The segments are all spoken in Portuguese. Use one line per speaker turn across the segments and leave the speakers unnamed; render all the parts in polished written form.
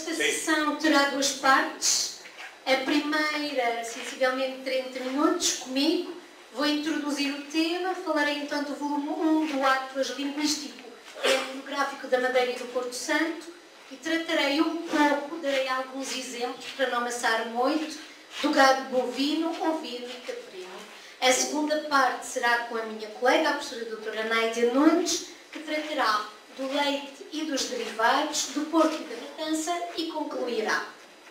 esta sessão terá duas partes. A primeira, sensivelmente 30 minutos, comigo. Vou introduzir o tema, falarei então do volume 1 do Atlas Linguístico e Etnográfico da Madeira e do Porto Santo e tratarei um pouco, darei alguns exemplos para não amassar muito, do gado bovino, ovino e caprino. A segunda parte será com a minha colega, a professora doutora Nádia Nunes, que tratará do leite e dos derivados, do porco e da matança e concluirá.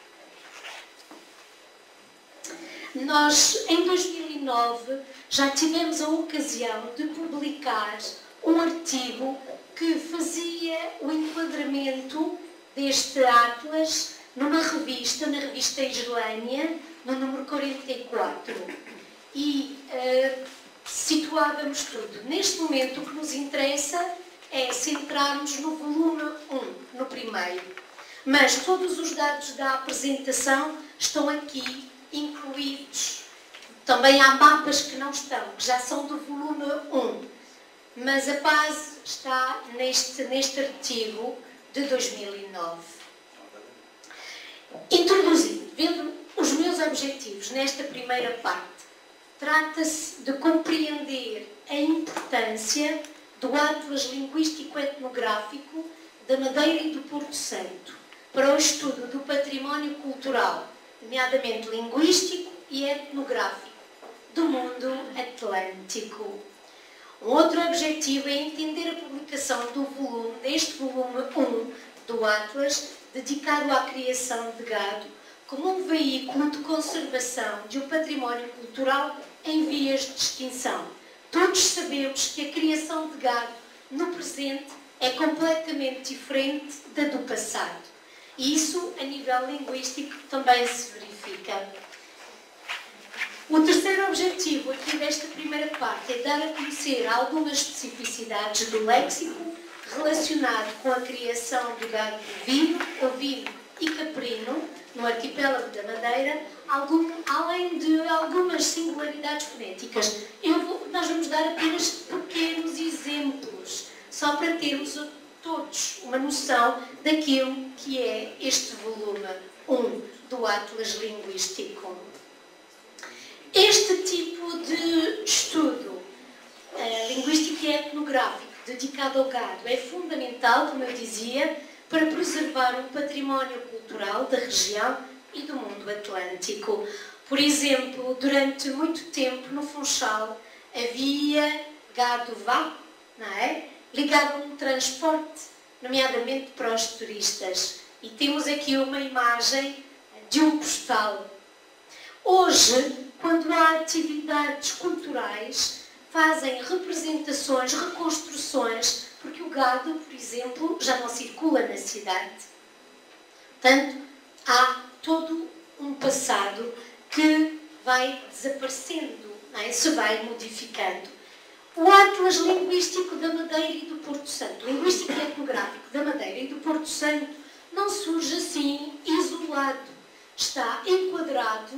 Nós, em 2009, já tivemos a ocasião de publicar um artigo que fazia o enquadramento deste Atlas numa revista, na revista Islânia, no número 44. E situávamos tudo. Neste momento, o que nos interessa é centrarmos no volume 1, no primeiro. Mas todos os dados da apresentação estão aqui incluídos. Também há mapas que não estão, que já são do volume 1. Mas a base está neste artigo de 2009. Introduzindo, vendo os meus objetivos nesta primeira parte, trata-se de compreender a importância do Atlas Linguístico Etnográfico da Madeira e do Porto Santo para o estudo do património cultural, nomeadamente linguístico e etnográfico, do mundo atlântico. Um outro objetivo é entender a publicação deste volume 1 do Atlas, dedicado à criação de gado, como um veículo de conservação de um património cultural em vias de extinção. Todos sabemos que a criação de gado no presente é completamente diferente da do passado. E isso, a nível linguístico, também se verifica. O terceiro objetivo aqui desta primeira parte é dar a conhecer algumas especificidades do léxico relacionado com a criação do gado bovino, ovino e caprino no arquipélago da Madeira, além de algumas singularidades fonéticas. Nós vamos dar apenas pequenos exemplos, só para termos todos uma noção daquilo que é este volume 1 do Atlas Linguístico. Este tipo de estudo linguístico e etnográfico dedicado ao gado é fundamental, como eu dizia, para preservar o património cultural da região e do mundo atlântico. Por exemplo, durante muito tempo no Funchal havia gado vaco, não é? Ligado a um transporte, nomeadamente para os turistas. E temos aqui uma imagem de um postal. Hoje, quando há atividades culturais, fazem representações, reconstruções, porque o gado, por exemplo, já não circula na cidade. Portanto, há todo um passado que vai desaparecendo, não é? Se vai modificando. O Atlas Linguístico da Madeira e do Porto Santo, Linguístico e Etnográfico da Madeira e do Porto Santo, não surge assim isolado. Está enquadrado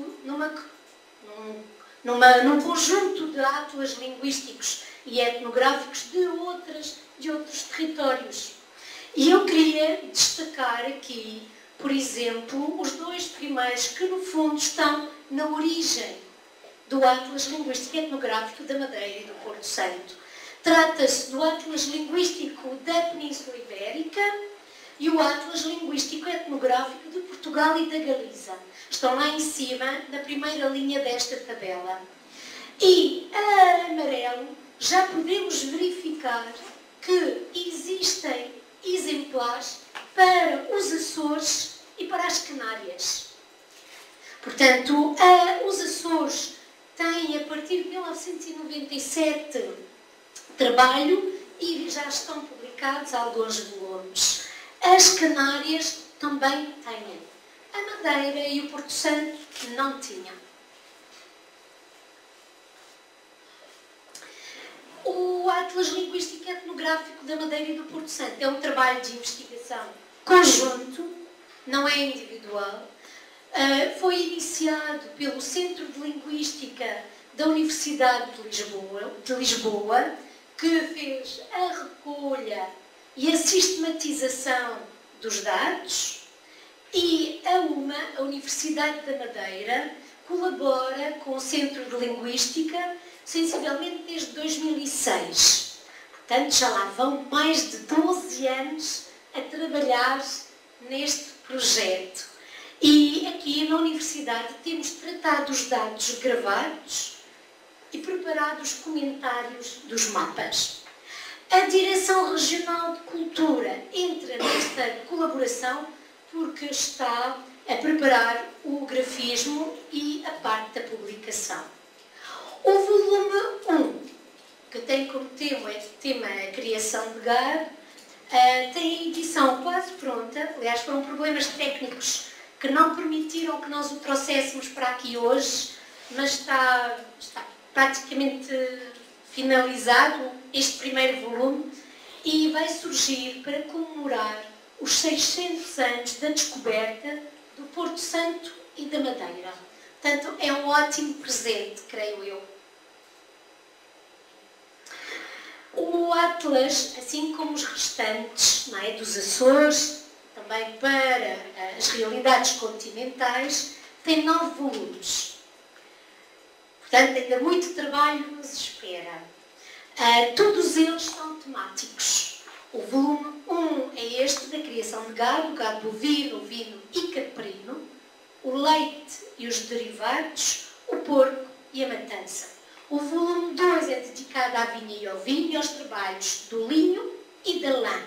num conjunto de atlas linguísticos e etnográficos de outros territórios. E eu queria destacar aqui, por exemplo, os dois primeiros que, no fundo, estão na origem do Atlas Linguístico e Etnográfico da Madeira e do Porto Santo. Trata-se do Atlas Linguístico da Península Ibérica e o Atlas Linguístico e Etnográfico de Portugal e da Galiza. Estão lá em cima, na primeira linha desta tabela. E a amarelo já podemos verificar que existem exemplares para os Açores e para as Canárias. Portanto, os Açores têm, a partir de 1997, trabalho e já estão publicados alguns volumes. As Canárias também têm. A Madeira e o Porto Santo não tinham. O Atlas Linguístico e Etnográfico da Madeira e do Porto Santo é um trabalho de investigação conjunto, não é individual. Foi iniciado pelo Centro de Linguística da Universidade de Lisboa, que fez a recolha e a sistematização dos dados E a Universidade da Madeira, colabora com o Centro de Linguística sensivelmente desde 2006. Portanto, já lá vão mais de 12 anos a trabalhar neste projeto. E aqui na Universidade temos tratado os dados gravados e preparado os comentários dos mapas. A Direção Regional de Cultura entra nesta colaboração porque está a preparar o grafismo e a parte da publicação. O volume 1, que tem como tema a criação de gado, tem a edição quase pronta. Aliás, foram problemas técnicos que não permitiram que nós o trouxéssemos para aqui hoje, mas está praticamente finalizado este primeiro volume e vai surgir para comemorar os 600 anos da descoberta do Porto Santo e da Madeira. Portanto, é um ótimo presente, creio eu. O Atlas, assim como os restantes, não é, dos Açores, também para as realidades continentais, tem 9 volumes. Portanto, ainda muito trabalho nos espera. Todos eles são temáticos. O volume 1 é este da criação de gado, gado bovino, ovino e caprino, o leite e os derivados, o porco e a matança. O volume 2 é dedicado à vinha e ao vinho e aos trabalhos do linho e da lã.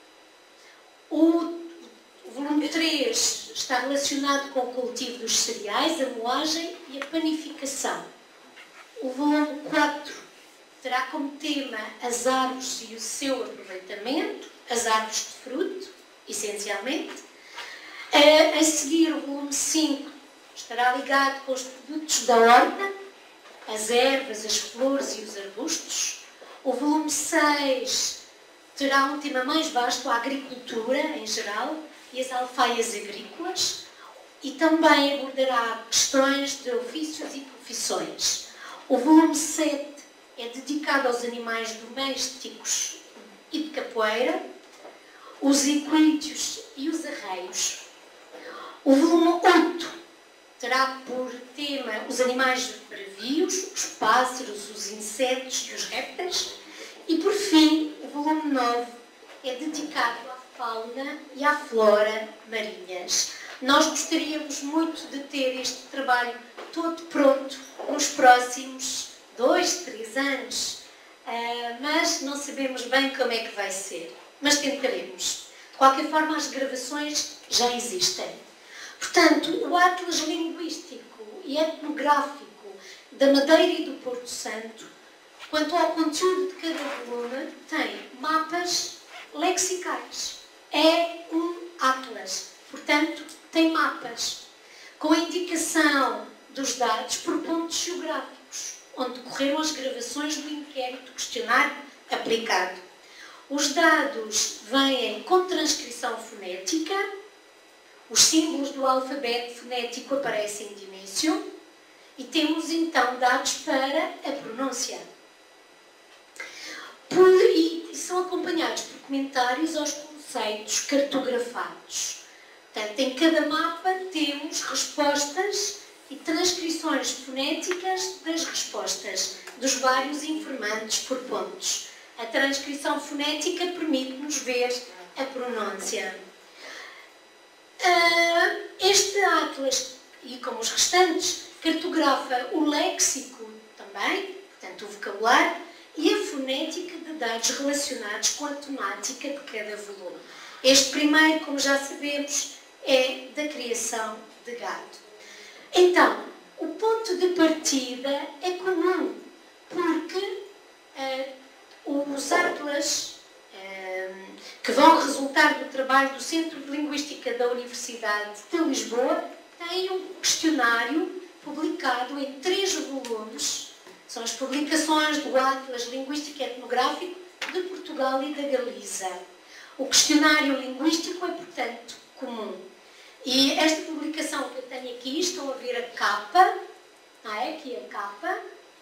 O volume 3 está relacionado com o cultivo dos cereais, a moagem e a panificação. O volume 4 terá como tema as árvores e o seu aproveitamento, as árvores de fruto, essencialmente. A seguir, o volume 5 estará ligado com os produtos da horta, as ervas, as flores e os arbustos. O volume 6 terá um tema mais vasto, a agricultura em geral e as alfaias agrícolas, e também abordará questões de ofícios e profissões. O volume 7 é dedicado aos animais domésticos e de capoeira, os equídeos e os arreios. O volume 8 terá por tema os animais bravios, os pássaros, os insetos e os répteis. E, por fim, o volume 9 é dedicado à fauna e à flora marinhas. Nós gostaríamos muito de ter este trabalho todo pronto nos próximos 2, 3 anos, mas não sabemos bem como é que vai ser. Mas tentaremos. De qualquer forma, as gravações já existem. Portanto, o Atlas Linguístico e Etnográfico da Madeira e do Porto Santo, quanto ao conteúdo de cada volume, tem mapas lexicais. É um atlas. Portanto, tem mapas com a indicação dos dados por pontos geográficos, onde decorreram as gravações do inquérito questionário aplicado. Os dados vêm com transcrição fonética. Os símbolos do alfabeto fonético aparecem de início e temos então dados para a pronúncia. E são acompanhados por comentários aos conceitos cartografados. Portanto, em cada mapa temos respostas e transcrições fonéticas das respostas dos vários informantes por pontos. A transcrição fonética permite-nos ver a pronúncia. Este atlas, e como os restantes, cartografa o léxico também, portanto o vocabulário, e a fonética de dados relacionados com a temática de cada volume. Este primeiro, como já sabemos, é da criação de gado. Então, o ponto de partida é comum, porque os atlas que vão resultar do trabalho do Centro de Linguística da Universidade de Lisboa têm um questionário publicado em 3 volumes. São as publicações do Atlas Linguístico e Etnográfico de Portugal e da Galiza. O questionário linguístico é, portanto, comum. E esta publicação que eu tenho aqui, estão a ver a capa, aqui a capa,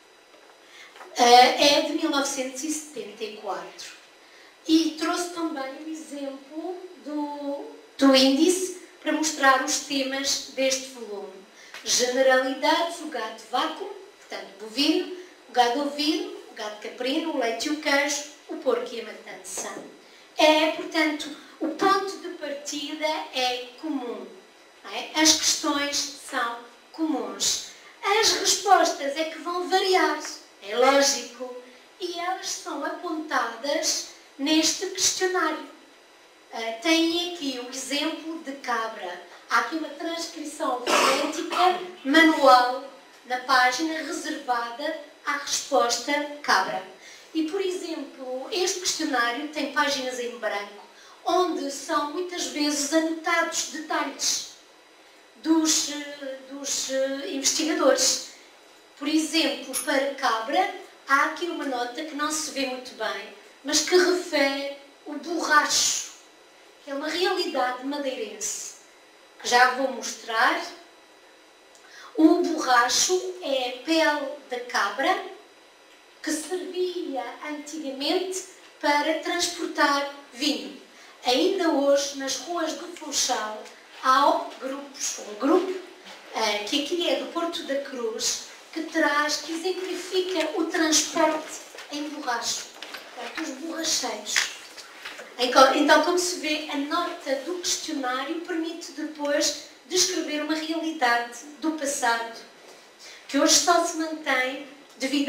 é de 1974. E trouxe também o exemplo do índice, para mostrar os temas deste volume. Generalidades, o gado vácuo, portanto bovino, o gado ovino, o gado caprino, o leite e o queijo, o porco e a matança. Portanto, o ponto de partida é comum. Não é? As questões são comuns. As respostas é que vão variar, é lógico, e elas são apontadas neste questionário. Tem aqui o exemplo de cabra. Há aqui uma transcrição fonética manual na página reservada à resposta cabra. E, por exemplo, este questionário tem páginas em branco, onde são muitas vezes anotados detalhes dos investigadores. Por exemplo, para cabra, há aqui uma nota que não se vê muito bem, mas que refere o borracho, que é uma realidade madeirense, que já vou mostrar. O borracho é a pele da cabra, que servia antigamente para transportar vinho. Ainda hoje, nas ruas do Funchal, há um grupo, que aqui é do Porto da Cruz, que exemplifica o transporte em borracho, portanto, os borracheiros. Então, como se vê, a nota do questionário permite depois descrever uma realidade do passado, que hoje só se mantém devido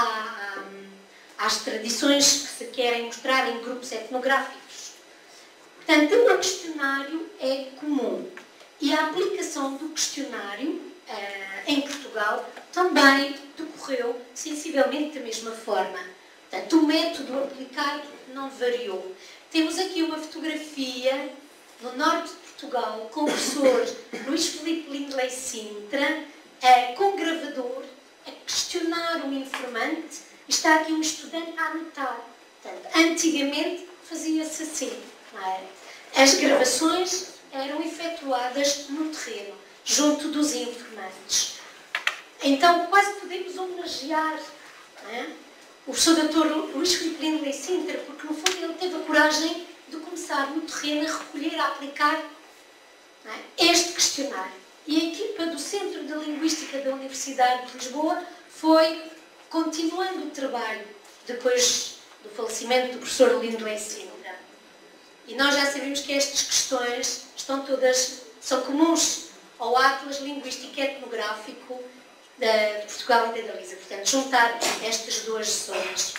às tradições que se querem mostrar em grupos etnográficos. Portanto, o questionário é comum e a aplicação do questionário em Portugal também decorreu sensivelmente da mesma forma. Portanto, o método aplicado não variou. Temos aqui uma fotografia no norte de Portugal com o professor Luís Filipe Lindley Sintra, com gravador, a questionar um informante, e está aqui um estudante a anotar. Portanto, antigamente fazia-se assim, não é? As gravações eram efetuadas no terreno, junto dos informantes. Então, quase podemos homenagear, não é, o professor Dr. Luís Filipe Lindley Sintra, porque no fundo ele teve a coragem de começar no terreno a recolher, a aplicar, não é, este questionário. E a equipa do Centro de Linguística da Universidade de Lisboa foi continuando o trabalho depois do falecimento do professor Lindley Sintra. E nós já sabemos que estas questões são comuns ao Atlas Linguístico Etnográfico de Portugal e da Galiza. Portanto, juntar estas duas zonas.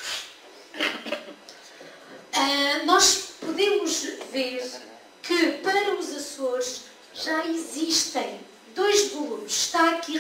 Nós podemos ver que para os Açores já existem 2 volumes. Está aqui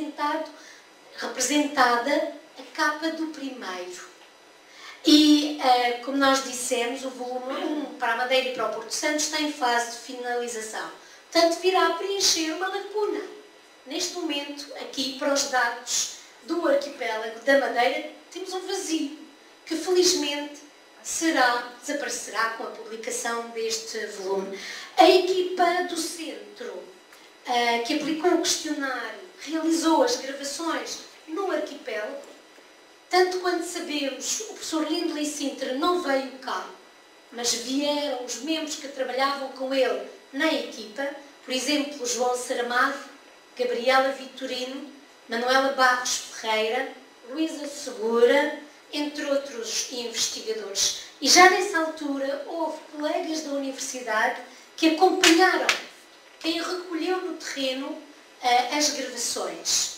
representada a capa do primeiro. E, como nós dissemos, o volume 1 para a Madeira e para o Porto Santo está em fase de finalização. Portanto, virá a preencher uma lacuna. Neste momento, aqui para os dados do arquipélago da Madeira, temos um vazio, que felizmente desaparecerá com a publicação deste volume. A equipa do centro, que aplicou o questionário, realizou as gravações no arquipélago. Tanto quanto sabemos, o professor Lindley Sintra não veio cá, mas vieram os membros que trabalhavam com ele na equipa, por exemplo, João Saramado, Gabriela Vitorino, Manuela Barros Ferreira, Luísa Segura, entre outros investigadores. E já nessa altura houve colegas da universidade que acompanharam quem recolheu no terreno as gravações.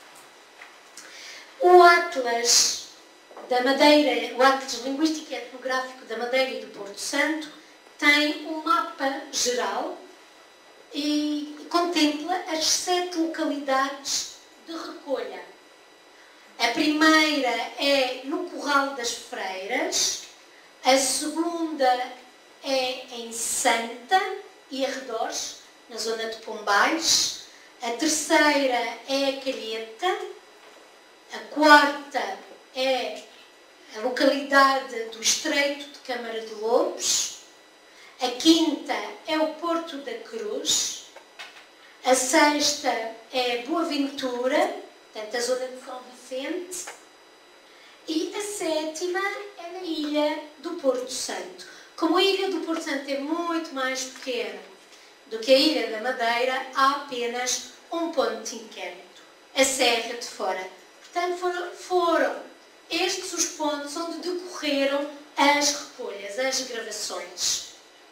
O Atlas da Madeira, o Atlas Linguístico e Etnográfico da Madeira e do Porto Santo, tem um mapa geral e contempla as 7 localidades de recolha. A primeira é no Curral das Freiras, a segunda é em Santa e arredores, na zona de Pombais, a terceira é a Calheta, a quarta é a localidade do Estreito de Câmara de Lobos, a quinta é o Porto da Cruz, a sexta é Boa Ventura, portanto a zona de São Vicente, e a sétima é na Ilha do Porto Santo. Como a Ilha do Porto Santo é muito mais pequena do que a Ilha da Madeira, há apenas um ponto de inquérito, a Serra de Fora. Portanto, foram estes os pontos onde decorreram as recolhas, as gravações.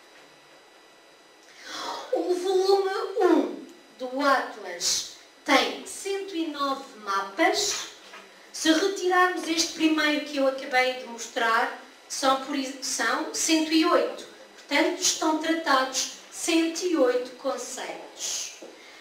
O volume 1 do Atlas tem 109 mapas. Se retirarmos este primeiro que eu acabei de mostrar, são 108. Portanto, estão tratados 108 conceitos.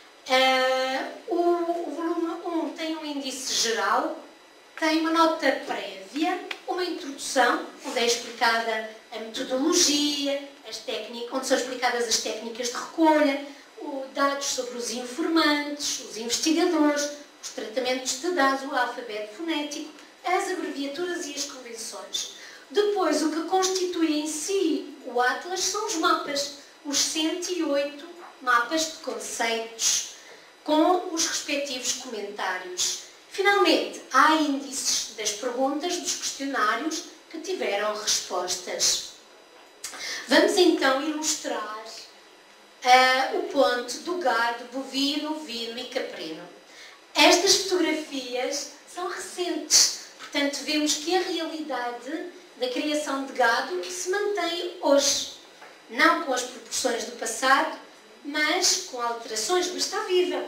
O volume 1 tem um índice geral, tem uma nota prévia, uma introdução, onde é explicada a metodologia, onde são explicadas as técnicas de recolha, dados sobre os informantes, os investigadores, os tratamentos de dados, o alfabeto fonético, as abreviaturas e as convenções. Depois, o que constitui em si o Atlas são os mapas, os 108 mapas de conceitos, com os respectivos comentários. Finalmente, há índices das perguntas dos questionários que tiveram respostas. Vamos então ilustrar o ponto do gado bovino, ovino e caprino. Estas fotografias são recentes, portanto vemos que a realidade da criação de gado se mantém hoje. Não com as proporções do passado, mas com alterações, mas está viva.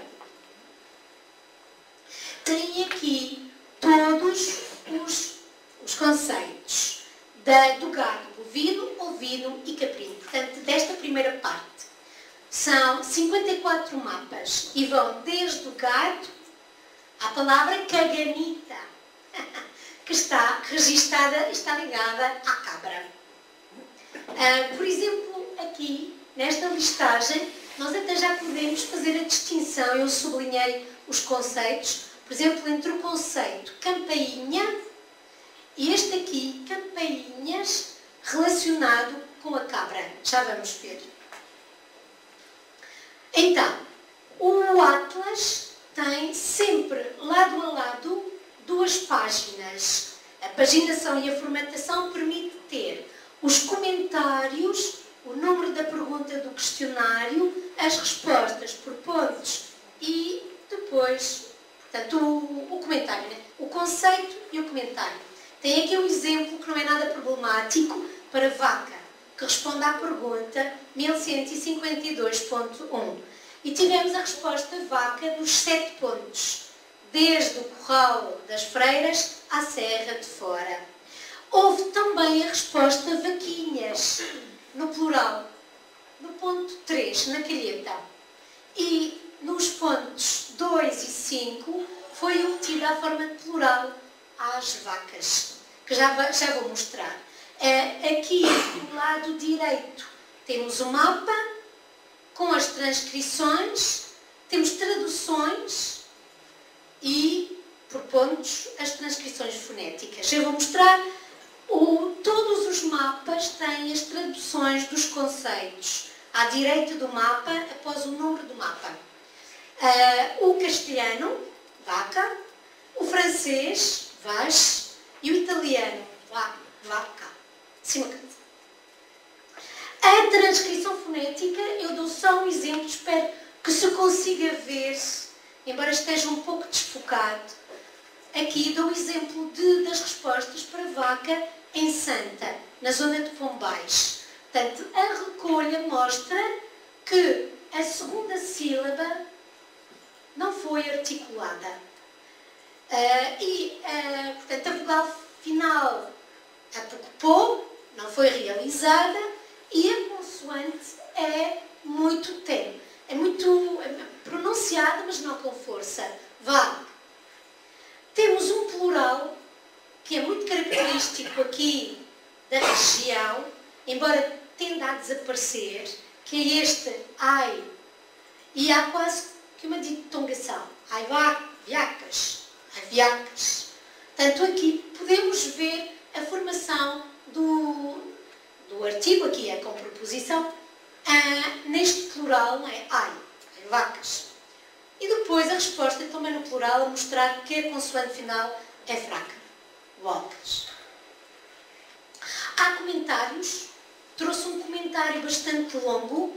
Tem aqui todos os conceitos do gado bovino, ovino e caprino. Portanto, desta primeira parte. São 54 mapas e vão desde o gado à palavra caganita, que está registada, está ligada à cabra. Por exemplo, aqui, nesta listagem, nós até já podemos fazer a distinção, eu sublinhei os conceitos, por exemplo, entre o conceito campainha e este aqui, campainhas, relacionado com a cabra. Já vamos ver. Então, o Atlas tem sempre, lado a lado, duas páginas. A paginação e a formatação permite ter os comentários, o número da pergunta do questionário, as respostas por pontos e depois, portanto, o comentário, né? O conceito e o comentário. Tem aqui um exemplo que não é nada problemático para vaca, que responde à pergunta 1152.1. E tivemos a resposta vaca nos 7 pontos, desde o Curral das Freiras à Serra de Fora. Houve também a resposta vaquinhas, no plural, no ponto 3, na calheta. E nos pontos 2 e 5 foi obtida a forma de plural às vacas, que já vou mostrar. Aqui, do lado direito, temos o mapa com as transcrições, temos traduções e, por pontos, as transcrições fonéticas. Eu vou mostrar, todos os mapas têm as traduções dos conceitos à direita do mapa, após o número do mapa. O castelhano, vaca, o francês, vache, e o italiano, vaca. A transcrição fonética, eu dou só um exemplo, espero que se consiga ver, embora esteja um pouco desfocado. Aqui dou o exemplo das respostas para vaca em Santa, na zona de Pombais. Portanto, a recolha mostra que a segunda sílaba não foi articulada. Portanto, a vogal final, apocopou, não foi realizada e a consoante é muito tenue. É muito pronunciada, mas não com força. Vá. Temos um plural que é muito característico aqui da região, embora tenda a desaparecer, que é este ai. E há quase que uma ditongação. Ai, viacas. Ai, viacas. Portanto, aqui podemos ver a formação do artigo, aqui é com preposição, neste plural, não é? Ai, vacas. E depois a resposta também no plural a mostrar que a consoante final é fraca. Vocas. Há comentários. Trouxe um comentário bastante longo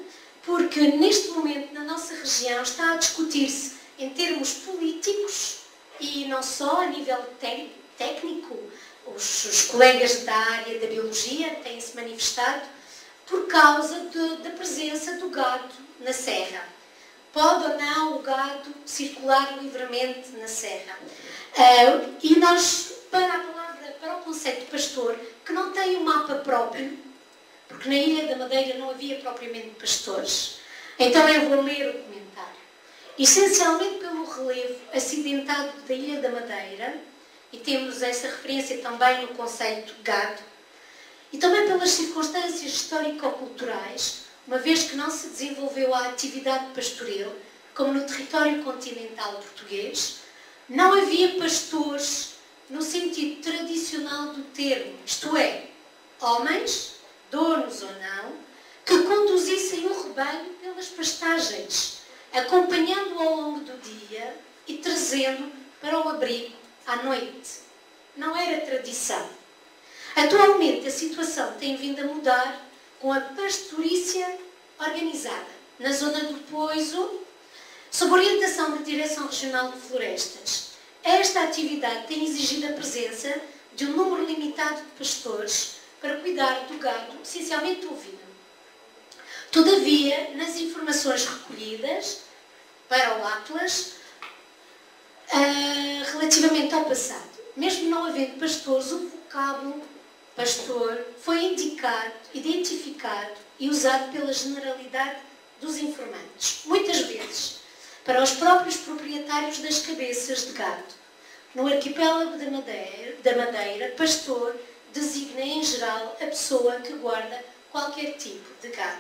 porque neste momento na nossa região está a discutir-se em termos políticos e não só a nível técnico. Os colegas da área da biologia têm-se manifestado por causa da presença do gado na serra. Pode ou não o gado circular livremente na serra? E nós, para o conceito de pastor, que não tem um mapa próprio, porque na Ilha da Madeira não havia propriamente pastores, então eu vou ler o comentário. Essencialmente pelo relevo acidentado da Ilha da Madeira, e temos essa referência também no conceito gado, e também pelas circunstâncias histórico-culturais, uma vez que não se desenvolveu a atividade pastoril, como no território continental português, não havia pastores no sentido tradicional do termo, isto é, homens, donos ou não, que conduzissem o rebanho pelas pastagens, acompanhando-o ao longo do dia e trazendo para o abrigo à noite. Não era tradição. Atualmente a situação tem vindo a mudar com a pastorícia organizada na zona do Poiso, sob orientação da Direção Regional de Florestas. Esta atividade tem exigido a presença de um número limitado de pastores para cuidar do gado, essencialmente ovino. Todavia, nas informações recolhidas para o Atlas, relativamente ao passado, mesmo não havendo pastores, o vocábulo pastor foi indicado, identificado e usado pela generalidade dos informantes, muitas vezes para os próprios proprietários das cabeças de gado. No arquipélago da Madeira, pastor designa em geral a pessoa que guarda qualquer tipo de gado.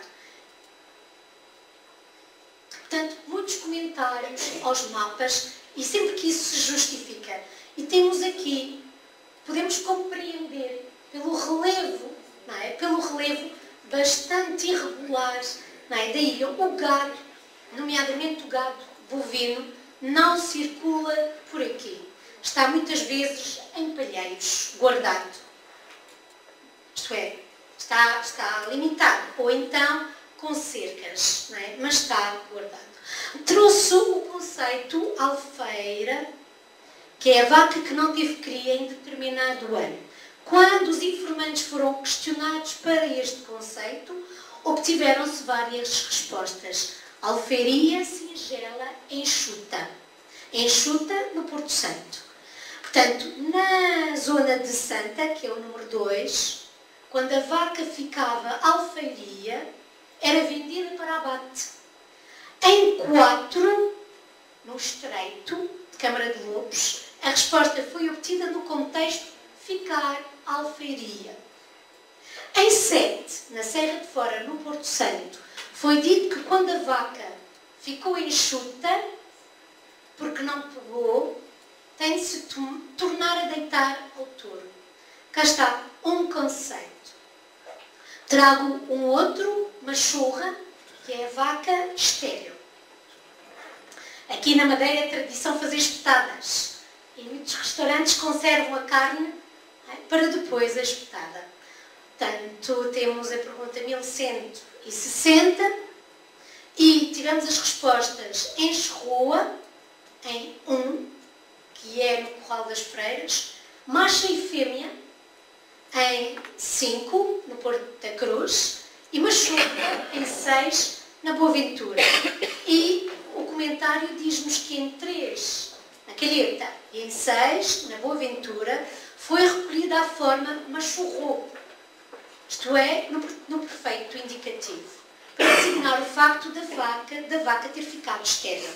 Portanto, muitos comentários aos mapas e sempre que isso se justifica. E temos aqui, podemos compreender pelo relevo, não é? Pelo relevo bastante irregular, não é? Da ilha, o gado, nomeadamente o gado bovino, não circula por aqui. Está muitas vezes em palheiros, guardado. Isto é, está limitado. Ou então com cercas, não é? Mas está guardado. Trouxe o conceito alfeira, que é a vaca que não teve cria em determinado ano. Quando os informantes foram questionados para este conceito, obtiveram-se várias respostas. Alfeiria, singela, enxuta. Enxuta no Porto Santo. Portanto, na zona de Santa, que é o número 2, quando a vaca ficava alfeiria, era vendida para abate. Em 4, no Estreito de Câmara de Lobos, a resposta foi obtida no contexto ficar alfeiria. Em 7, na Serra de Fora, no Porto Santo, foi dito que quando a vaca ficou enxuta, porque não pegou, tem de se tornar a deitar ao touro. Cá está um conceito. Trago um outro, machorra, que é a vaca estéril. Aqui na Madeira é tradição fazer espetadas. E muitos restaurantes conservam a carne para depois a espetada. Portanto, temos a pergunta 1160 e tivemos as respostas em Charroa, em 1, que é no Curral das Freiras, macho e fêmea, em 5, no Porto da Cruz, e machorra, em 6, na Boaventura. E o comentário diz-nos que em 3, na Calheta, e em 6, na Boaventura, foi recolhida a forma machorro, isto é, no perfeito indicativo, para designar o facto da vaca ter ficado estéril.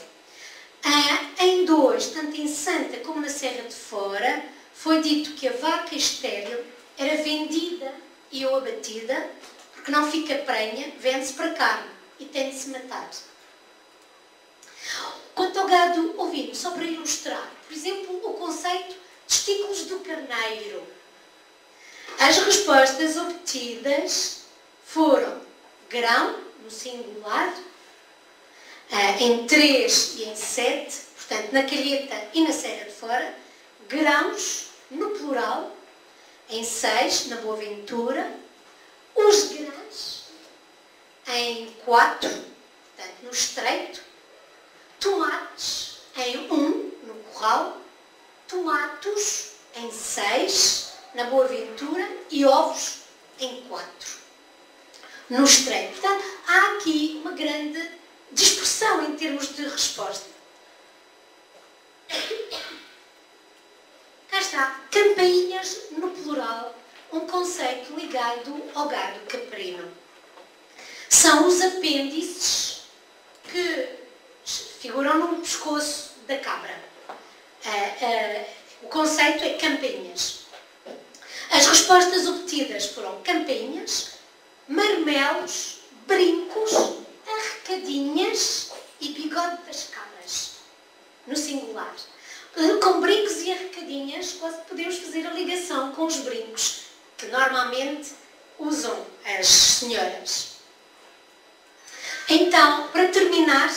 Em 2, tanto em Santa como na Serra de Fora, foi dito que a vaca estéril era vendida e ou abatida, porque não fica prenha, vende-se para carne e tem de se matar. Quanto ao gado ovino, só para ilustrar, por exemplo, o conceito de testículos do carneiro. As respostas obtidas foram grão, no singular, em 3 e em 7, portanto, na Calheta e na Serra de Fora, grãos, no plural, em 6, na Boaventura, os grãos, em 4, no Estreito, tomates em 1, no Curral, tomatos em 6, na Boa Ventura, e ovos em 4, no Estreito. Portanto, há aqui uma grande dispersão em termos de resposta. Cá está, campainhas no plural, um conceito ligado ao gado caprino. São os apêndices que figuram no pescoço da cabra. O conceito é campainhas. As respostas obtidas foram campainhas, marmelos, brincos, arrecadinhas e bigode das cabras, no singular. Com brincos e arrecadinhas, podemos fazer a ligação com os brincos, que normalmente usam as senhoras. Então, para terminar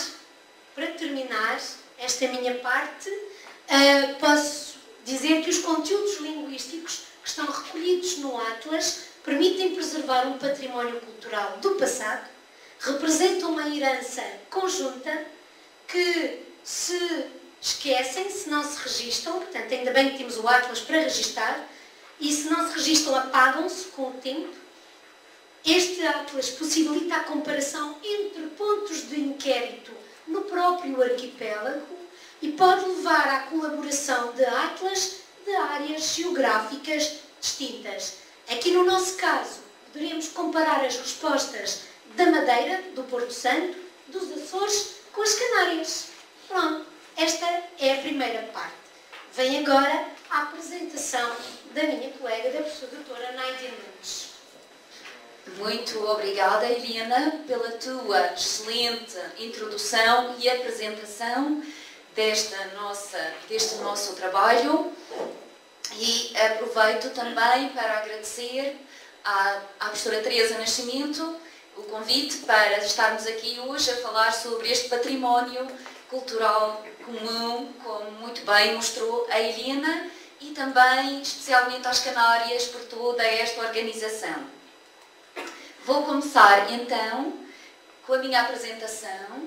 esta minha parte, posso dizer que os conteúdos linguísticos que estão recolhidos no Atlas permitem preservar um património cultural do passado, representam uma herança conjunta que se esquecem, se não se registam, portanto, ainda bem que temos o Atlas para registar, e se não se registam, apagam-se com o tempo. Este Atlas possibilita a comparação entre pontos de inquérito no próprio arquipélago e pode levar à colaboração de Atlas de áreas geográficas distintas. Aqui no nosso caso, poderemos comparar as respostas da Madeira, do Porto Santo, dos Açores com as Canárias. Pronto, esta é a primeira parte. Vem agora a apresentação da minha colega, da professora doutora Nádia Nunes.
Muito obrigada, Helena, pela tua excelente introdução e apresentação deste nosso trabalho, e aproveito também para agradecer à professora Teresa Nascimento o convite para estarmos aqui hoje a falar sobre este património cultural comum, como muito bem mostrou a Helena, e também especialmente às Canárias por toda esta organização. Vou começar então com a minha apresentação.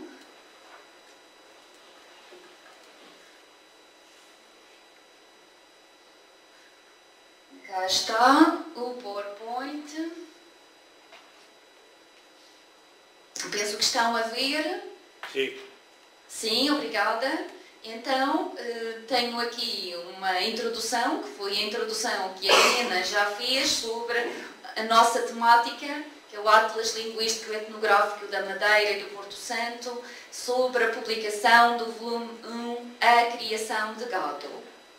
Cá está o PowerPoint. Penso que estão a ver.
Sim.
Sim, obrigada. Então, tenho aqui uma introdução, que foi a introdução que a Helena já fez sobre a nossa temática, que é o Atlas Linguístico e Etnográfico da Madeira e do Porto Santo, sobre a publicação do volume 1, A Criação de Gado.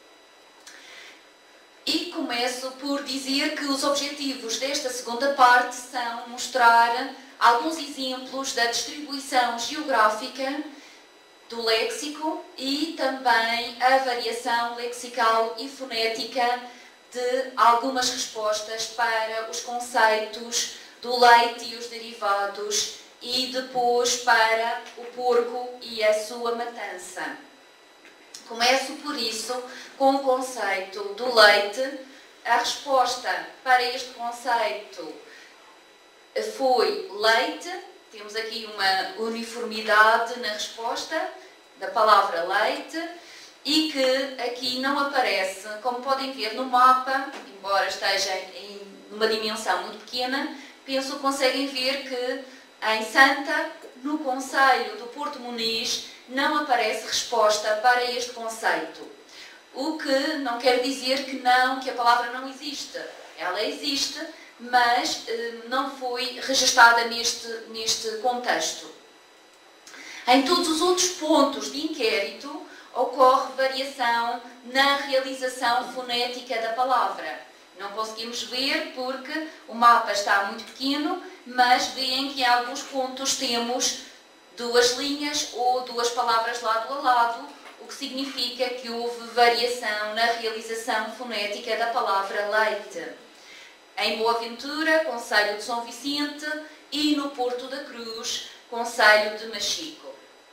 E começo por dizer que os objetivos desta segunda parte são mostrar alguns exemplos da distribuição geográfica do léxico e também a variação lexical e fonética de algumas respostas para os conceitos do leite e os derivados, e depois para o porco e a sua matança. Começo por isso com o conceito do leite. A resposta para este conceito foi leite. Temos aqui uma uniformidade na resposta da palavra leite, e que aqui não aparece, como podem ver no mapa, embora esteja numa dimensão muito pequena, penso que conseguem ver que em Santa, no concelho do Porto Muniz, não aparece resposta para este conceito. O que não quer dizer que a palavra não existe. Ela existe, mas não foi registada neste contexto. Em todos os outros pontos de inquérito, ocorre variação na realização fonética da palavra. Não conseguimos ver porque o mapa está muito pequeno, mas veem que em alguns pontos temos duas linhas ou duas palavras lado a lado, o que significa que houve variação na realização fonética da palavra leite. Em Boa Ventura, concelho de São Vicente, e no Porto da Cruz, concelho de Machico.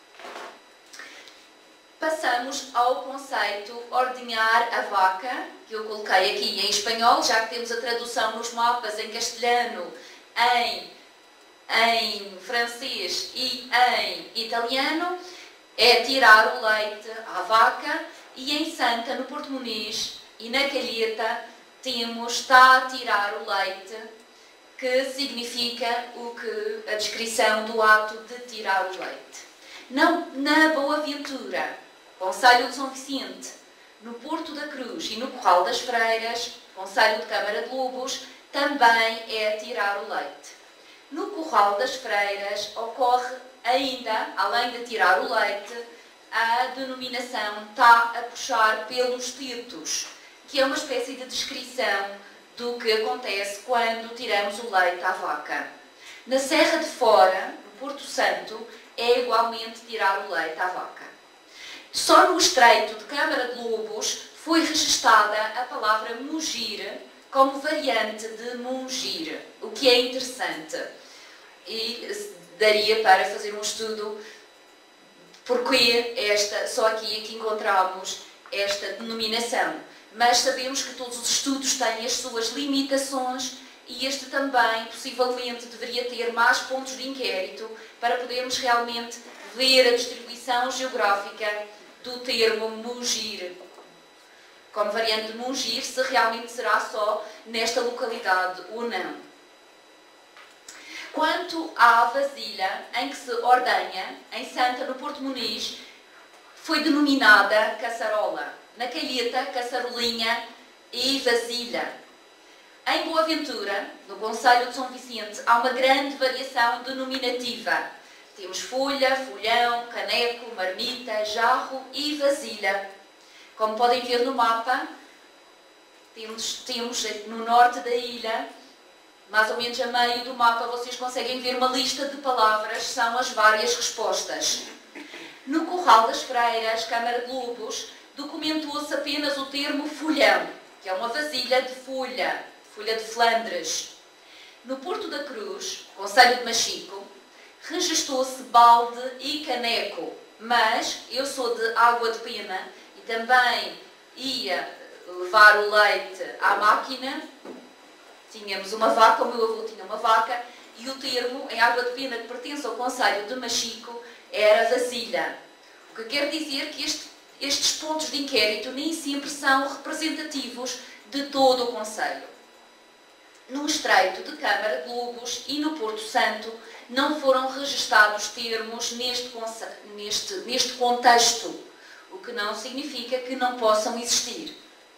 Passamos ao conceito ordenhar a vaca, que eu coloquei aqui em espanhol, já que temos a tradução nos mapas em castelhano, em em francês e em italiano, é tirar o leite à vaca, e em Santa, no português e na calheta, temos está a tirar o leite, que significa a descrição do ato de tirar o leite. Na Boa Ventura, concelho de São Vicente, no Porto da Cruz e no Curral das Freiras, concelho de Câmara de Lobos, também é tirar o leite. No Curral das Freiras ocorre ainda, além de tirar o leite, a denominação está a puxar pelos tetos, que é uma espécie de descrição do que acontece quando tiramos o leite à vaca. Na Serra de Fora, no Porto Santo, é igualmente tirar o leite à vaca. Só no Estreito de Câmara de Lobos foi registada a palavra mugir como variante de mungir, o que é interessante. E daria para fazer um estudo porque só aqui é que encontramos esta denominação. Mas sabemos que todos os estudos têm as suas limitações e este também, possivelmente, deveria ter mais pontos de inquérito para podermos realmente ver a distribuição geográfica do termo mungir. Como variante de mungir, se realmente será só nesta localidade ou não. Quanto à vasilha em que se ordenha, em Santa, no Porto Muniz, foi denominada caçarola. Na calheta, caçarolinha e vasilha. Em Boa Ventura, no concelho de São Vicente, há uma grande variação denominativa. Temos folha, folhão, caneco, marmita, jarro e vasilha. Como podem ver no mapa, temos no norte da ilha, mais ou menos a meio do mapa, vocês conseguem ver uma lista de palavras, são as várias respostas. No Curral das Freiras, Câmara de Lobos, documentou-se apenas o termo folhão, que é uma vasilha de folha de Flandres. No Porto da Cruz, concelho de Machico, registou-se balde e caneco, mas eu sou de Água de Pena e também ia levar o leite à máquina. Tínhamos uma vaca, o meu avô tinha uma vaca, e o termo em Água de Pena, que pertence ao concelho de Machico, era vasilha. O que quer dizer que estes pontos de inquérito nem sempre são representativos de todo o concelho. No Estreito de Câmara de Lobos e no Porto Santo não foram registados termos neste contexto, o que não significa que não possam existir.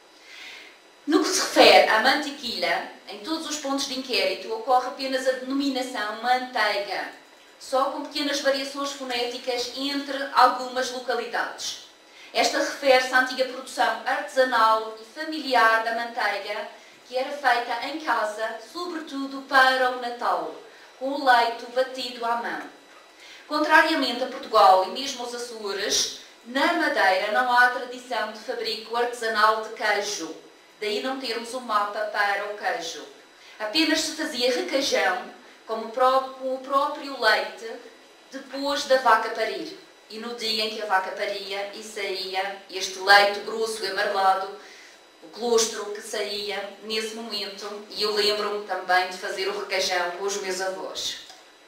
No que se refere à mantequilha, em todos os pontos de inquérito ocorre apenas a denominação manteiga, só com pequenas variações fonéticas entre algumas localidades. Esta refere-se à antiga produção artesanal e familiar da manteiga, que era feita em casa, sobretudo para o Natal, com o leite batido à mão. Contrariamente a Portugal e mesmo aos Açores, na Madeira não há tradição de fabrico artesanal de queijo, daí não termos um mapa para o queijo. Apenas se fazia requeijão com o próprio leite depois da vaca parir. E no dia em que a vaca paria e saía este leite grosso e amarelado, o colostro que saía nesse momento, e eu lembro-me também de fazer o requeijão com os meus avós.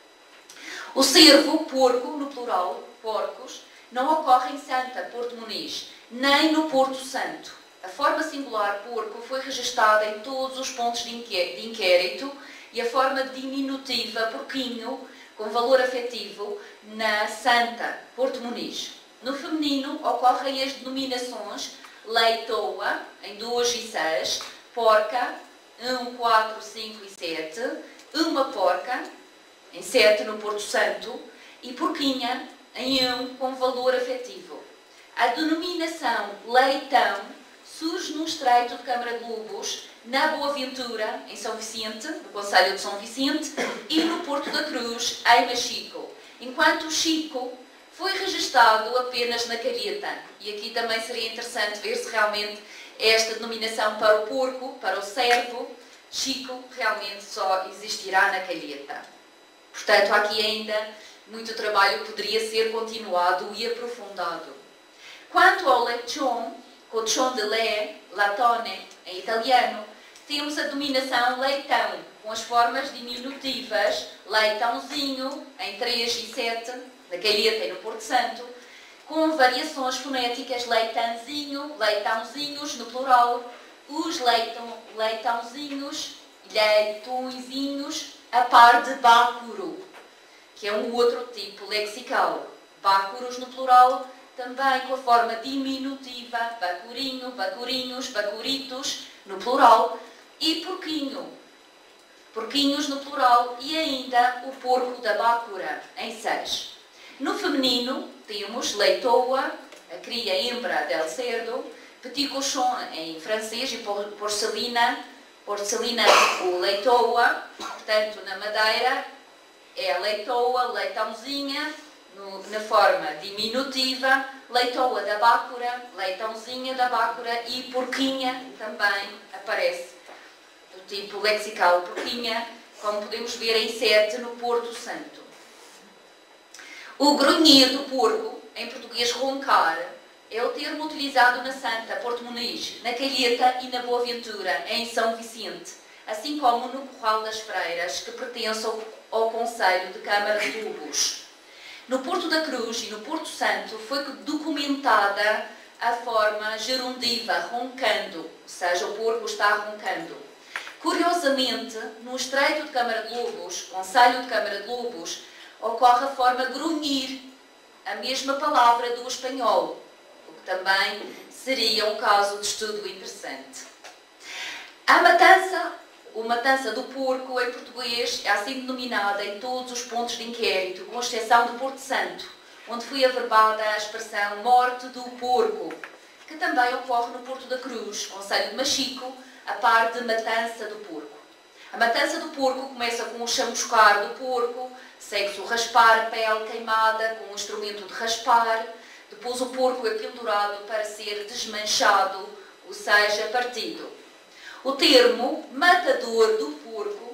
O cervo, porco, no plural, porcos, não ocorre em Santa, Porto Muniz, nem no Porto Santo. A forma singular porco foi registada em todos os pontos de inquérito e a forma diminutiva porquinho, com valor afetivo, na Santa, Porto Muniz. No feminino ocorrem as denominações leitoa, em 2 e 6, porca, 1, 4, 5 e 7, uma porca, em 7 no Porto Santo, e porquinha, em 1, com valor afetivo. A denominação leitão surge no Estreito de Câmara de Lobos, na Boa Ventura, em São Vicente, no concelho de São Vicente, e no Porto da Cruz, em Machico, enquanto o Chico foi registado apenas na calheta. E aqui também seria interessante ver se realmente esta denominação para o porco, para o cervo, Chico, realmente só existirá na calheta. Portanto, há aqui ainda muito trabalho que poderia ser continuado e aprofundado. Quanto ao lechon, cochon de lait, latone, em italiano, temos a denominação leitão, com as formas diminutivas, leitãozinho, em 3 e 7, na Calheta e no Porto Santo, com variações fonéticas, leitãozinho, leitãozinhos no plural, os leitãozinhos, leitõezinhos, a par de bácoro, que é um outro tipo lexical. Bácoros no plural, também com a forma diminutiva, bacurinho, bacurinhos, bacuritos, no plural, e porquinho, porquinhos no plural, e ainda o porco da bácora, em 6. No feminino, temos leitoa, a cria hembra del cerdo, petit cochon em francês e porcelina, o leitoa, portanto, na Madeira, é a leitoa, leitãozinha, na forma diminutiva, leitoa da bácora, leitãozinha da bácora, e porquinha também aparece, do tipo lexical porquinha, como podemos ver em 7 no Porto Santo. O grunhir do porco, em português roncar, é o termo utilizado na Santa, Porto Muniz, na Calheta e na Boa Ventura, em São Vicente, assim como no Curral das Freiras, que pertence ao Conselho de Câmara de Lobos. No Porto da Cruz e no Porto Santo foi documentada a forma gerundiva, roncando, ou seja, o porco está roncando. Curiosamente, no Estreito de Câmara de Lobos, Conselho de Câmara de Lobos, ocorre a forma grunhir, a mesma palavra do espanhol, o que também seria um caso de estudo interessante. A matança do porco, em português, é assim denominada em todos os pontos de inquérito, com exceção do Porto Santo, onde foi averbada a expressão morte do porco, que também ocorre no Porto da Cruz, Conselho de Machico, a par de matança do porco. A matança do porco começa com o chamuscar do porco, segue-se o raspar a pele queimada com o instrumento de raspar, depois o porco é pendurado para ser desmanchado, ou seja, partido. O termo matador do porco,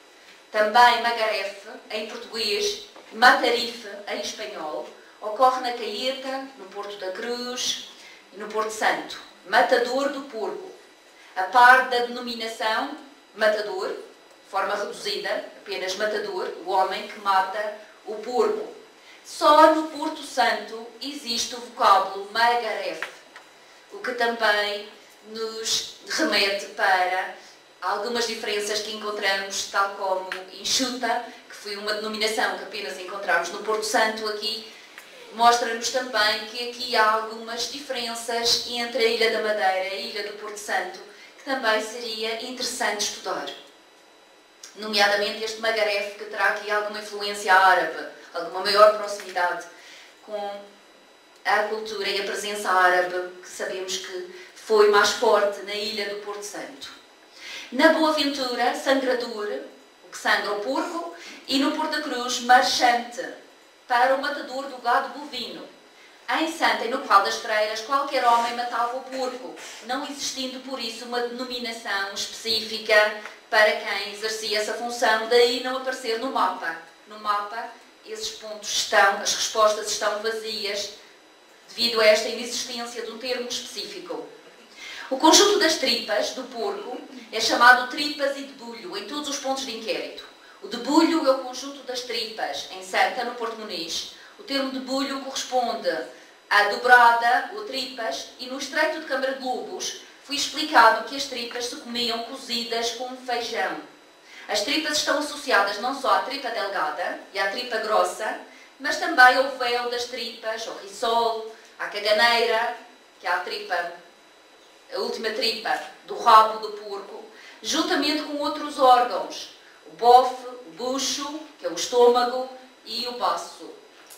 também magarefe em português, matarife em espanhol, ocorre na Calheta, no Porto da Cruz e no Porto Santo. Matador do porco, a par da denominação matador, forma reduzida, apenas matador, o homem que mata o porco. Só no Porto Santo existe o vocábulo magarefe, o que também nos remete para algumas diferenças que encontramos, tal como enxuta, que foi uma denominação que apenas encontramos no Porto Santo. Aqui mostra-nos também que aqui há algumas diferenças entre a Ilha da Madeira e a Ilha do Porto Santo, que também seria interessante estudar. Nomeadamente este magarefe, que terá aqui alguma influência árabe, alguma maior proximidade com a cultura e a presença árabe, que sabemos que foi mais forte na Ilha do Porto Santo. Na Boa Ventura, sangrador, o que sangra o porco, e no Porto da Cruz, marchante, para o matador do gado bovino. Em Santa e no Curral das Freiras, qualquer homem matava o porco, não existindo por isso uma denominação específica para quem exercia essa função, daí não aparecer no mapa. No mapa, esses pontos as respostas estão vazias, devido a esta inexistência de um termo específico. O conjunto das tripas do porco é chamado tripas e debulho em todos os pontos de inquérito. O debulho é o conjunto das tripas, em Santa, no Porto Muniz. O termo debulho corresponde à dobrada ou tripas, e no Estreito de Câmara de Lobos foi explicado que as tripas se comiam cozidas com feijão. As tripas estão associadas não só à tripa delgada e à tripa grossa, mas também ao véu das tripas, ao rissol, à caganeira, que é a última tripa do rabo do porco, juntamente com outros órgãos, o bofe, o bucho, que é o estômago, e o baço.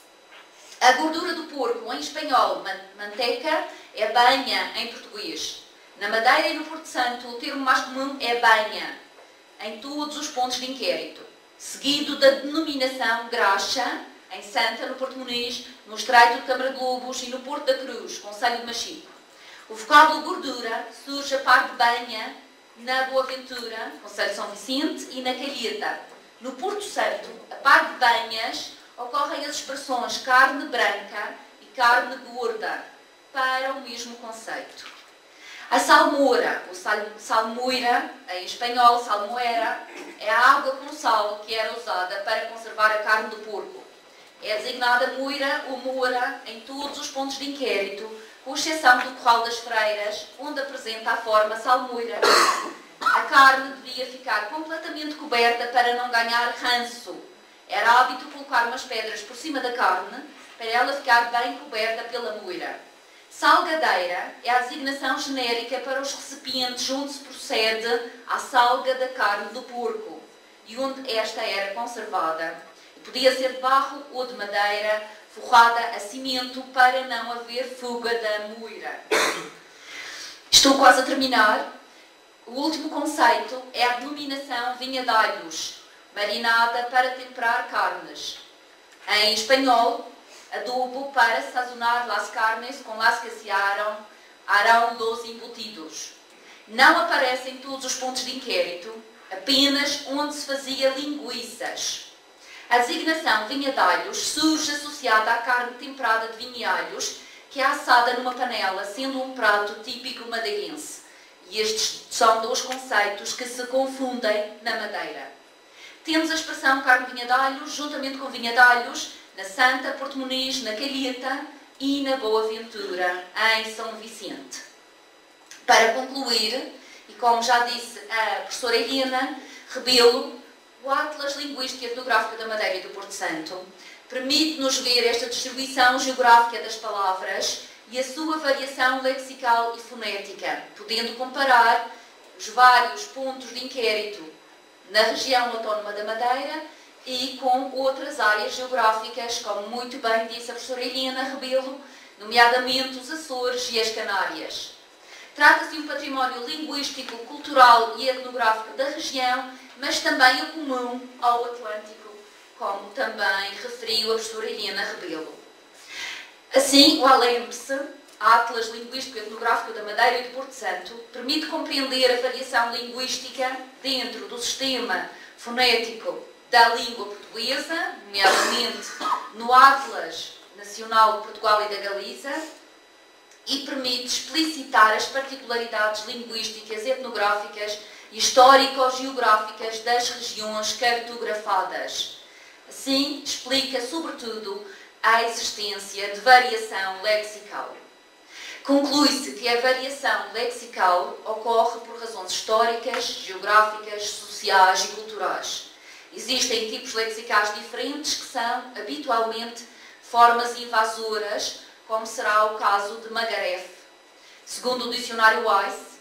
A gordura do porco, em espanhol, manteca, é banha em português. Na Madeira e no Porto Santo, o termo mais comum é banha, em todos os pontos de inquérito, seguido da denominação graxa, em Santa, no Porto Muniz, no Estreito de Câmara de Lobos e no Porto da Cruz, Conselho de Machico. O vocábulo gordura surge a par de banha na Boa Ventura, Conselho de São Vicente, e na Calheta. No Porto Santo, a par de banhas, ocorrem as expressões carne branca e carne gorda, para o mesmo conceito. A salmoura, ou salmoira, em espanhol, salmoera, é a água com sal que era usada para conservar a carne do porco. É designada moira ou moura em todos os pontos de inquérito, com exceção do Curral das Freiras, onde apresenta a forma salmoira. A carne devia ficar completamente coberta para não ganhar ranço. Era hábito colocar umas pedras por cima da carne para ela ficar bem coberta pela moira. Salgadeira é a designação genérica para os recipientes onde se procede à salga da carne do porco e onde esta era conservada. Podia ser de barro ou de madeira, forrada a cimento para não haver fuga da moira. Estou quase a terminar. O último conceito é a denominação vinha de alhos, marinada para temperar carnes. Em espanhol, adobo para sazonar las carnes com las que se harão los embutidos. Não aparece em todos os pontos de inquérito, apenas onde se fazia linguiças. A designação vinha de alhos surge associada à carne temperada de vinha e alhos, que é assada numa panela, sendo um prato típico madeirense. E estes são dois conceitos que se confundem na Madeira. Temos a expressão carne vinha de alhos, juntamente com vinha de alhos, na Santa, Porto Muniz, na Calheta e na Boa Ventura, em São Vicente. Para concluir, e como já disse a professora Helena Rebelo, o Atlas Linguístico e Etnográfico da Madeira e do Porto Santo permite-nos ver esta distribuição geográfica das palavras e a sua variação lexical e fonética, podendo comparar os vários pontos de inquérito na região autónoma da Madeira e com outras áreas geográficas, como muito bem disse a professora Helena Rebelo, nomeadamente os Açores e as Canárias. Trata-se de um património linguístico, cultural e etnográfico da região, mas também é comum ao Atlântico, como também referiu a professora Helena Rebelo. Assim, o ALEMPS, Atlas Linguístico e Etnográfico da Madeira e do Porto Santo, permite compreender a variação linguística dentro do sistema fonético da língua portuguesa, nomeadamente no Atlas Nacional de Portugal e da Galiza, e permite explicitar as particularidades linguísticas, etnográficas e histórico-geográficas das regiões cartografadas. Assim, explica, sobretudo, a existência de variação lexical. Conclui-se que a variação lexical ocorre por razões históricas, geográficas, sociais e culturais. Existem tipos lexicais diferentes que são, habitualmente, formas invasoras, como será o caso de Magaref. Segundo o dicionário Weiss,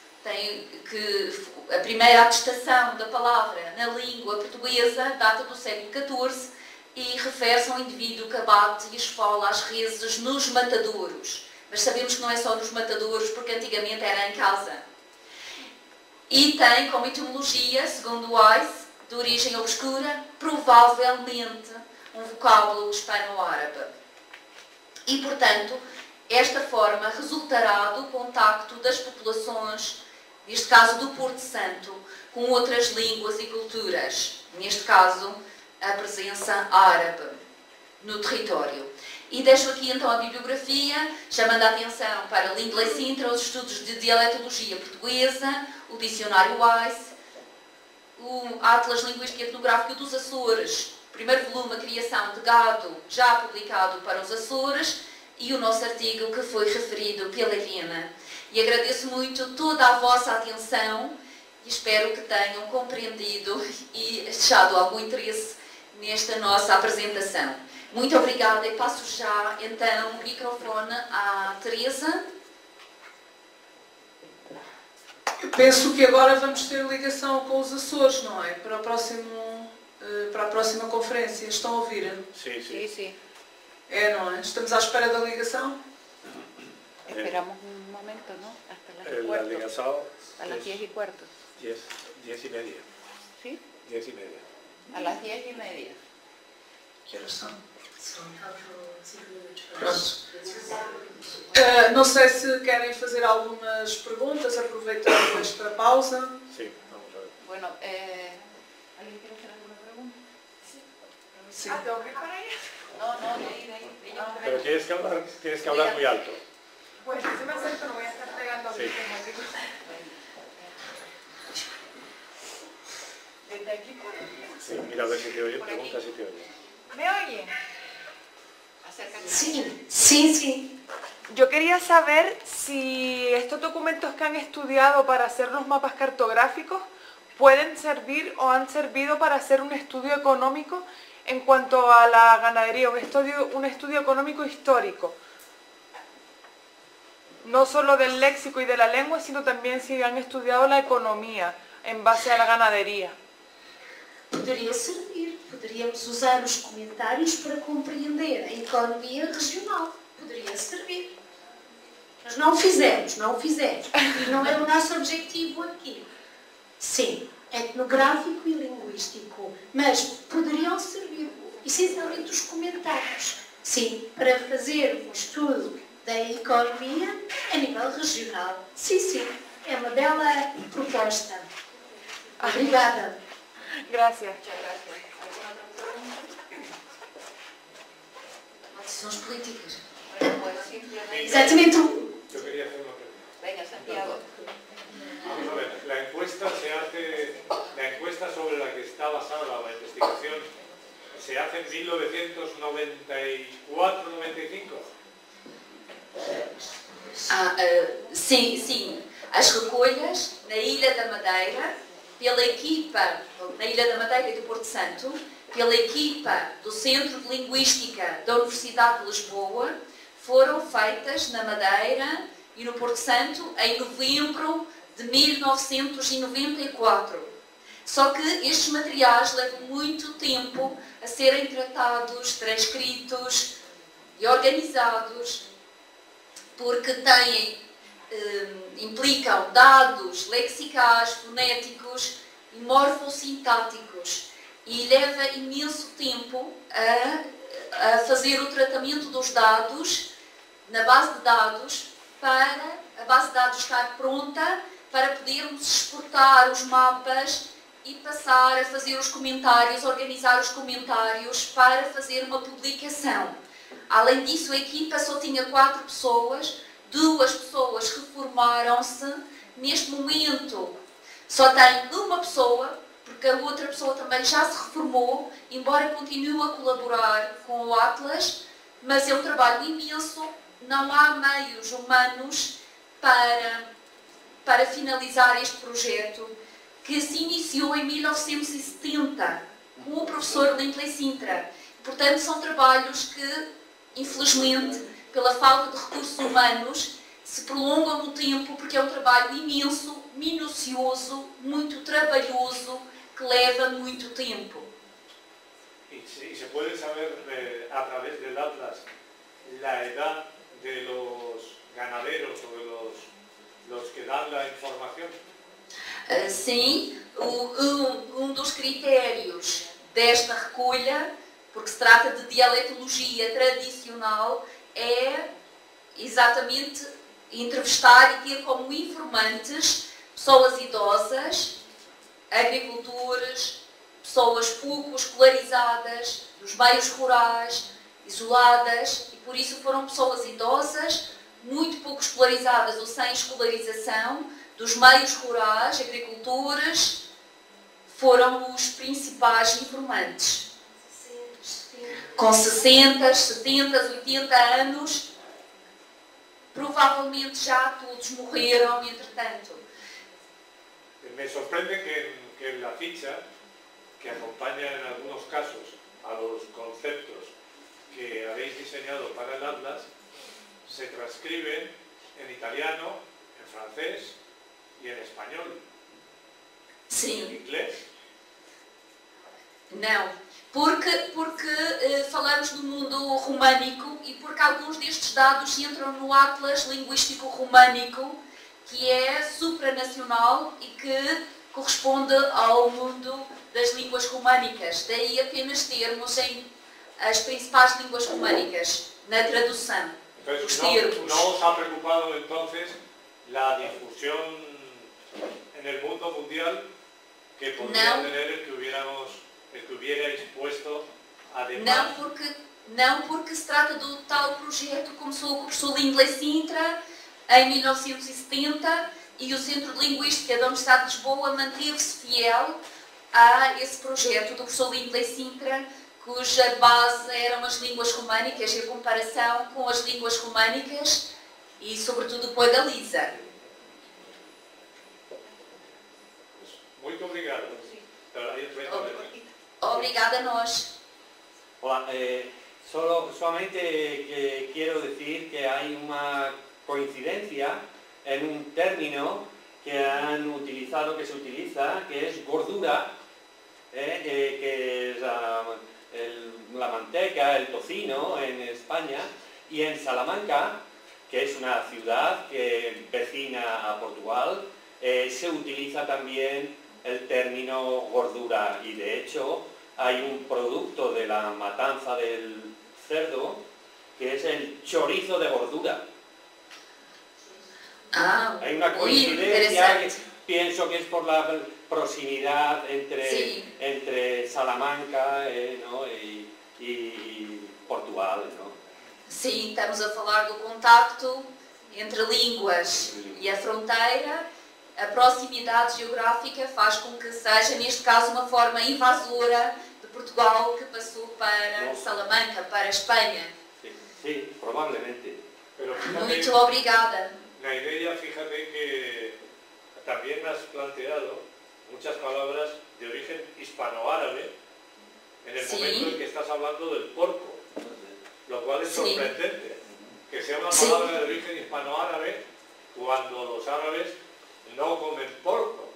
a primeira atestação da palavra na língua portuguesa data do século XIV e refere-se a um indivíduo que abate e esfola as reses nos matadouros. Mas sabemos que não é só nos matadouros, porque antigamente era em casa. E tem como etimologia, segundo Weiss, de origem obscura, provavelmente um vocábulo hispano-árabe. E, portanto, esta forma resultará do contacto das populações, neste caso do Porto Santo, com outras línguas e culturas, neste caso a presença árabe no território. E deixo aqui então a bibliografia, chamando a atenção para a Língua e Sintra, os estudos de dialetologia portuguesa, o dicionário Weiss, o Atlas Linguístico e Etnográfico dos Açores, primeiro volume, a criação de gado, já publicado para os Açores, e o nosso artigo que foi referido pela Helena. E agradeço muito toda a vossa atenção e espero que tenham compreendido e achado algum interesse nesta nossa apresentação. Muito obrigada e passo já então o microfone à Teresa.
Eu penso que agora vamos ter ligação com os Açores, não é? Para a próxima conferência. Estão a ouvir?
Sim, sim.
Sí.
É, não é? Estamos à espera da ligação?
Esperamos un momento, ¿no? Hasta las
La
10:15.
ligación
A las
es
10:15.
10:30.
¿Sí?
10:30.
A las 10:30.
Que horas são?
São 5 minutos.
Pronto. Não sei se querem fazer algumas perguntas, aproveitando esta pausa.
Sí, vamos a ver.
Bueno, ¿alguien quiere hacer alguna pregunta?
Sim.
¿tengo que ir para allá? No, de ahí.
Pero tienes que hablar muy alto.
Pues si me acerco no voy a estar pegando a
Sí.
informáticos. Desde aquí por
Sí, mira a ver si te oye, pregunta si te oye.
¿Me oye?
Sim, sim, sim.
Yo quería saber si estos documentos que han estudiado para hacer los mapas cartográficos pueden servir o han servido para hacer un estudio económico en cuanto a la ganadería, un estudio económico histórico. No solo del léxico y de la lengua, sino también si han estudiado la economía en base a la ganadería.
Poderia servir. Poderíamos usar os comentários para compreender a economia regional. Poderia servir. Mas não fizemos. E não é o nosso objetivo aqui. Sim, etnográfico e linguístico. Mas poderiam servir, essencialmente, os comentários. Sim, para fazer um estudo da economia a nível regional. Sim, sim. É uma bela proposta. Obrigada.
Gracias.
Decisões políticas.
Exatamente.
Yo quería hacer una pregunta.
Venga, Santiago.
Vamos a ver, la encuesta sobre la que está basada la investigación se hace en 1994-95.
Sim. As recolhas na Ilha da Madeira, pela equipa, na Ilha da Madeira e do Porto Santo, pela equipa do Centro de Linguística da Universidade de Lisboa, foram feitas na Madeira e no Porto Santo em novembro de 1994. Só que estes materiais levam muito tempo a serem tratados, transcritos e organizados, porque implicam dados lexicais, fonéticos e morfossintáticos, e leva imenso tempo a fazer o tratamento dos dados na base de dados, para a base de dados estar pronta para podermos exportar os mapas e passar a fazer os comentários, organizar os comentários para fazer uma publicação. Além disso, a equipa só tinha 4 pessoas, 2 pessoas reformaram-se. Neste momento só tem uma pessoa, porque a outra pessoa também já se reformou, embora continue a colaborar com o Atlas, mas é um trabalho imenso, não há meios humanos para finalizar este projeto, que se iniciou em 1970, com o professor Lindley Sintra. Portanto, são trabalhos que, infelizmente, pela falta de recursos humanos, se prolongam no tempo, porque é um trabalho imenso, minucioso, muito trabalhoso, que leva muito tempo.
¿Y se puede saber a través del Atlas la edad de los ganaderos o de los que dan la información?
Sim, dos critérios desta recolha, porque se trata de dialetologia tradicional, é exatamente entrevistar e ter como informantes pessoas idosas, agricultores, pessoas pouco escolarizadas, dos meios rurais, isoladas, e por isso foram pessoas idosas, muito pouco escolarizadas ou sem escolarização, dos meios rurais, agricultores, foram os principais informantes. Com 60, 70, 80 anos, provavelmente já todos morreram, entretanto.
Me sorprende que en la ficha, que acompaña en algunos casos a los conceptos que habéis diseñado para el Atlas, se transcriben en italiano, en francés y en español.
Sim.
¿En inglés?
Não, porque falamos do mundo românico e porque alguns destes dados entram no Atlas Linguístico Românico, que é supranacional e que corresponde ao mundo das línguas românicas. Daí apenas termos as principais línguas românicas na tradução.
Entonces, ¿no os ha preocupado entonces la difusión en el mundo mundial que podría tener el que hubierais puesto además?
Não porque se trata do tal projeto que começou com o professor Lindley Sintra, em 1970 e o Centro de Linguística da Universidade de Lisboa manteve-se fiel a esse projeto do professor Lindley Sintra, cuja base eram as línguas românicas e a comparação com as línguas românicas e, sobretudo, o apoio da Lisa.
Muito obrigado.
Obrigada a nós.
Hola, solamente que quiero decir que hay una coincidencia en un término que han utilizado, que se utiliza, que es gordura, que es la manteca, el tocino en España, y en Salamanca, que es una ciudad vecina a Portugal, se utiliza también el término gordura, y de hecho hay un producto de la matanza del cerdo que es el chorizo de gordura. Hay una coincidencia que pienso que es por la proximidad entre Salamanca ¿no? y Portugal, ¿no?
Sim, estamos a falar do contacto entre línguas e a fronteira. A proximidade geográfica faz com que seja, neste caso, uma forma invasora de Portugal que passou para Salamanca, para a Espanha.
Sí, probablemente.
Pero fíjate,
Muito obrigada.
la idea, fíjate que también has planteado muchas palabras de origen hispanoárabe en el momento en que estás hablando del porco, lo cual es sorprendente, que sea una palabra de origen hispanoárabe cuando los árabes no comen porco.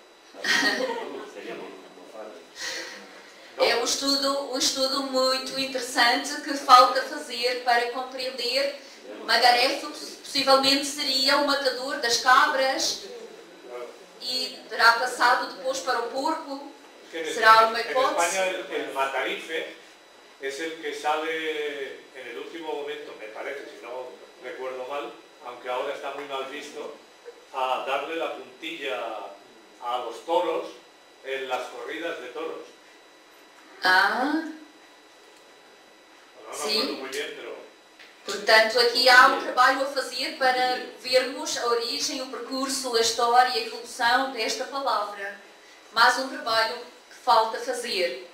É um estudo muito interessante que falta fazer para compreender. Magarefo possivelmente seria o matador das cabras e terá passado depois para o porco. Será uma hipótese.
En España el matarife es el que sale en el último momento, me parece, si no recuerdo mal, aunque ahora está muy mal visto, a darle la puntilla a los toros en las corridas de toros. No me acuerdo muy bien, pero...
Portanto, aqui há um trabalho a fazer para vermos a origem, o percurso, a história e a evolução desta palavra. Mais um trabalho que falta fazer.